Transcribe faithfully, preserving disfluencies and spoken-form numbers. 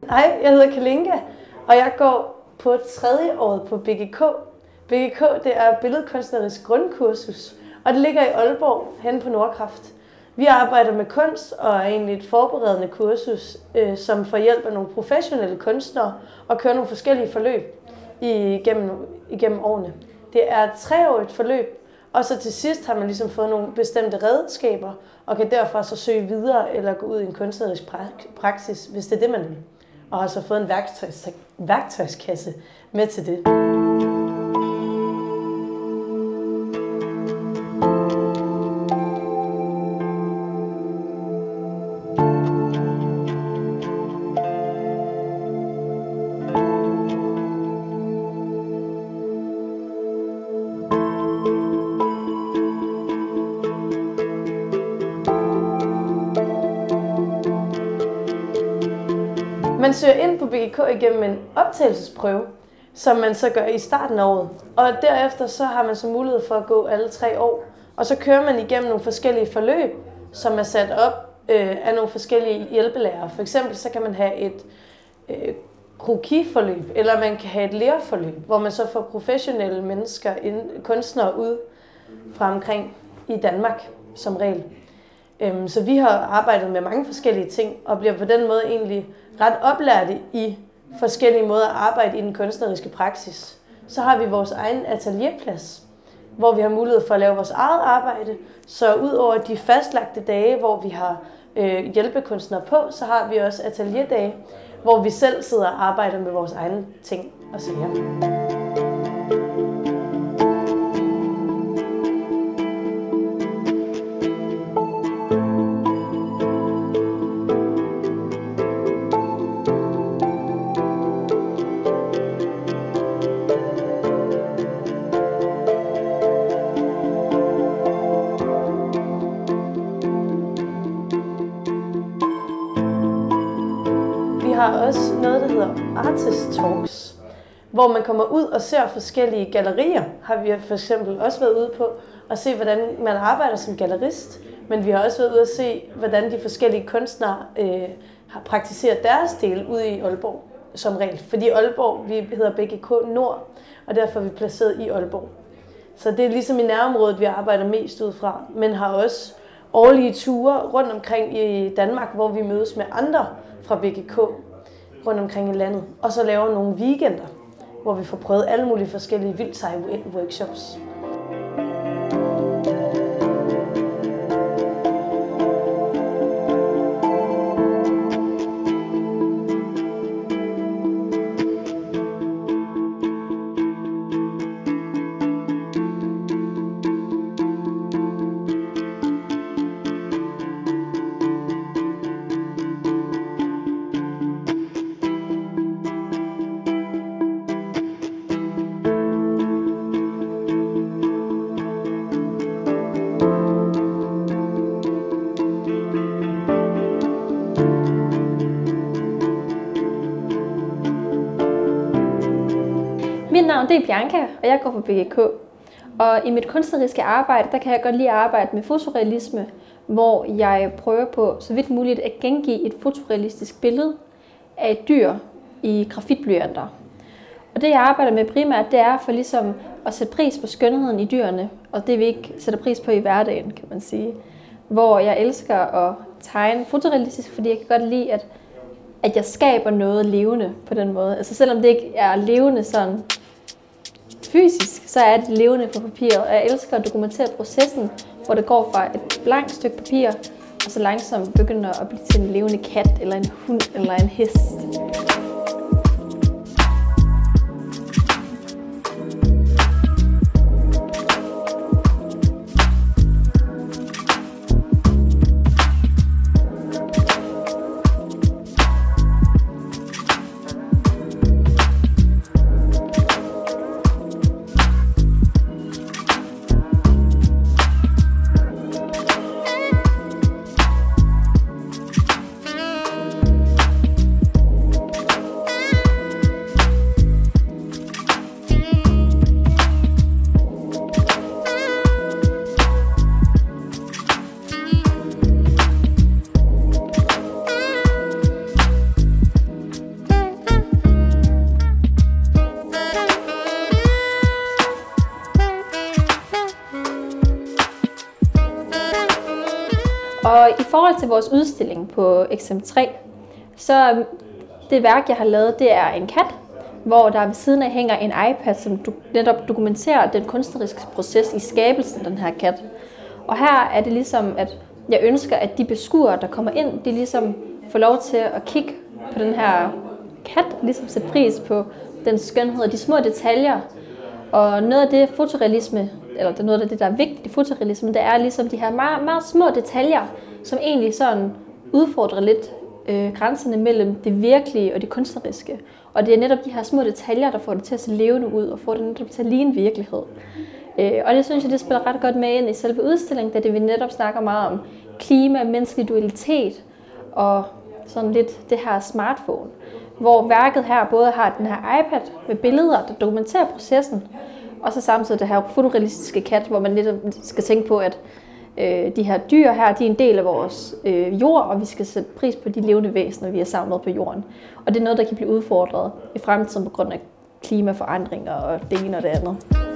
Hej, jeg hedder Kalinka, og jeg går på tredje året på B G K. B G K det er billedkunstnerisk grundkursus, og det ligger i Aalborg, hen på Nordkraft. Vi arbejder med kunst og er egentlig et forberedende kursus, øh, som får hjælp af nogle professionelle kunstnere og kører nogle forskellige forløb igennem, igennem årene. Det er et treårigt forløb, og så til sidst har man ligesom fået nogle bestemte redskaber og kan derfra så søge videre eller gå ud i en kunstnerisk praksis, hvis det er det, man vil. Og har så fået en værktøjs, værktøjskasse med til det. Man søger ind på B G K igennem en optagelsesprøve, som man så gør i starten af året. Og derefter så har man så mulighed for at gå alle tre år. Og så kører man igennem nogle forskellige forløb, som er sat op øh, af nogle forskellige hjælpelærere. For eksempel så kan man have et øh, krokiforløb, eller man kan have et lærerforløb, hvor man så får professionelle mennesker, kunstnere ud fra omkring i Danmark som regel. Så vi har arbejdet med mange forskellige ting, og bliver på den måde egentlig ret oplærte i forskellige måder at arbejde i den kunstneriske praksis. Så har vi vores egen atelierplads, hvor vi har mulighed for at lave vores eget arbejde. Så ud over de fastlagte dage, hvor vi har øh, hjælpekunstnere på, så har vi også atelierdage, hvor vi selv sidder og arbejder med vores egne ting og sager. Vi har også noget, der hedder Artist Talks, hvor man kommer ud og ser forskellige gallerier. Har vi for eksempel også været ude på at se, hvordan man arbejder som gallerist, men vi har også været ude at se, hvordan de forskellige kunstnere øh, har praktiseret deres del ude i Aalborg som regel. Fordi Aalborg, vi hedder B G K Nord, og derfor er vi placeret i Aalborg. Så det er ligesom i nærområdet, vi arbejder mest ud fra, men har også årlige ture rundt omkring i Danmark, hvor vi mødes med andre fra B G K rundt omkring i landet, og så laver nogle weekender, hvor vi får prøvet alle mulige forskellige vildt seje workshops. Mit navn det er Bianca, og jeg går på B G K. Og i mit kunstneriske arbejde, der kan jeg godt lide at arbejde med fotorealisme, hvor jeg prøver på så vidt muligt at gengive et fotorealistisk billede af et dyr i grafitblyanter. Og det jeg arbejder med primært, det er for ligesom at sætte pris på skønheden i dyrene, og det vi ikke sætter pris på i hverdagen, kan man sige. Hvor jeg elsker at tegne fotorealistisk, fordi jeg kan godt lide, at, at jeg skaber noget levende på den måde. Altså selvom det ikke er levende sådan fysisk, så er det levende på papir, og jeg elsker at dokumentere processen, hvor det går fra et blankt stykke papir, og så langsomt begynder at blive til en levende kat, eller en hund, eller en hest. til vores udstilling på X M tre, så det værk, jeg har lavet, det er en kat, hvor der ved siden af hænger en iPad, som du, netop dokumenterer den kunstneriske proces i skabelsen af den her kat. Og her er det ligesom, at jeg ønsker, at de beskuere, der kommer ind, de ligesom får lov til at kigge på den her kat, ligesom sætte pris på den skønhed og de små detaljer. Og noget af det fotorealisme, eller det noget af det, der er vigtigt i fotorealisme, det er ligesom de her meget, meget små detaljer, som egentlig sådan udfordrer lidt øh, grænserne mellem det virkelige og det kunstneriske. Og det er netop de her små detaljer, der får det til at se levende ud og får det netop til at ligne virkelighed. Øh, og det synes jeg, det spiller ret godt med ind i selve udstillingen, da det vi netop snakker meget om klima, menneskelig dualitet og sådan lidt det her smartphone. Hvor værket her både har den her iPad med billeder, der dokumenterer processen, og så samtidig det her fotorealistiske kat, hvor man lidt skal tænke på, at øh, de her dyr her, de er en del af vores øh, jord, og vi skal sætte pris på de levende væsener, vi har samlet på jorden. Og det er noget, der kan blive udfordret i fremtiden på grund af klimaforandringer og det ene og det andet.